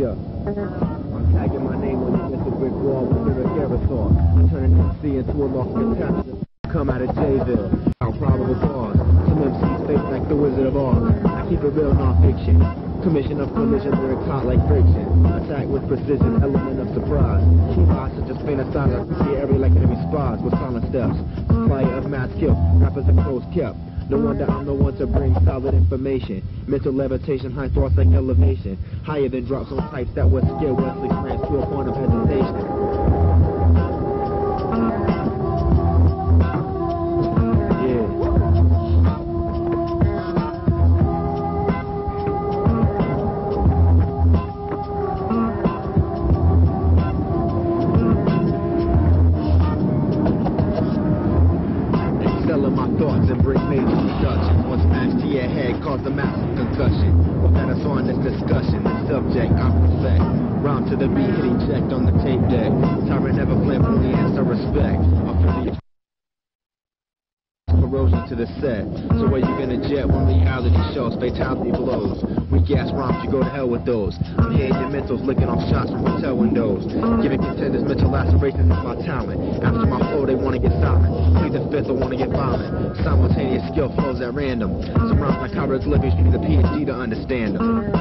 Look, I'm tagging my name on the brick wall with a aerosol. I'm turning MC into a lost contestant. Come out of Jayville, I'm probable cause. Some MCs fake like the Wizard of Oz. I keep it real non-fiction. Commission of collision, lyrics hot like friction. Attack with precision, element of surprise. Keep eyes such as faint aside, see area like enemy spies with silent steps. Fire of mass kill, rappers and crows kept. No wonder I'm the one to bring solid information. Mental levitation, high thoughts like elevation. Higher than drops on types that would scare Wesley France to a point of hesitation. My thoughts and bring major reduction. One smash to your head cause a massive concussion. What got us on this discussion? The subject I reflect. Rhyme to the beat, hitting checked on the tape deck. Tyrant never flamboyant, answer respect. Corrosion to the set. So where you gonna jet when reality shows fatality blows? Weak ass rhymes, you go to hell with those. I'm here in your mentals, licking off shots from hotel windows. Giving contenders mental lacerations is my talent. After my flow, they wanna get silent. Plead the fifth, I wanna get violent. Simultaneous skill flows at random. Some rhymes like hieroglyphics, you need a PhD to understand them.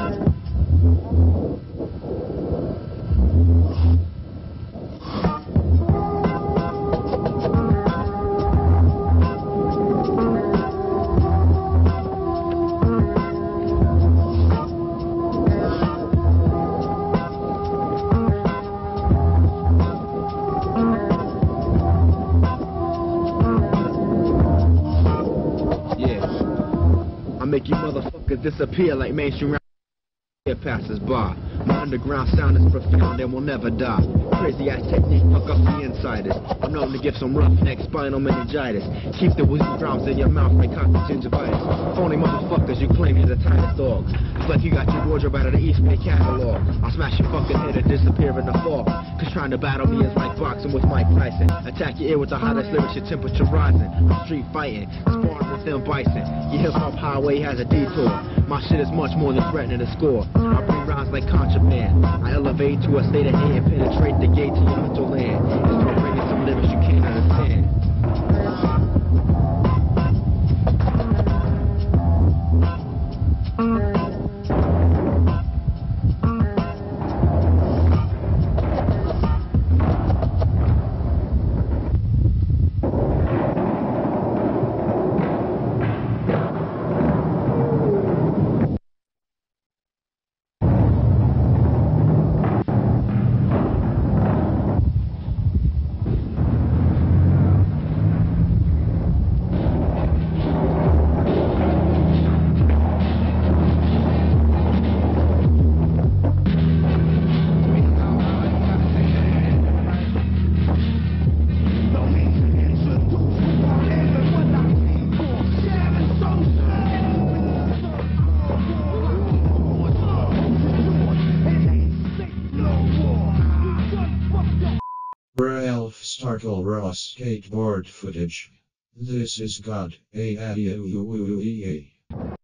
Make you motherfuckers disappear like mainstream rap passes by. My underground sound is profound and will never die. Crazy ass technique, fuck up the insiders. I'm known to give some roughneck spinal meningitis. Keep the woozy drums in your mouth like conjunctivitis. Phony motherfuckers, you claim you're the tightest dog. It's like you got your wardrobe out of the East Bay catalog. I'll smash your fucking head and disappear in the fall. Cause trying to battle me is like boxing with Mike Tyson. Attack your ear with the hottest lyrics, your temperature rising. I'm street fighting, sparring with them bison. Your hip-hop highway has a detour. My shit is much more than threatening to score. I bring rhymes like contraband. I elevate to a state of hand, penetrate the gate to your mental land. And start bringing some lyrics you can't understand. Starkel raw skateboard footage. This is God.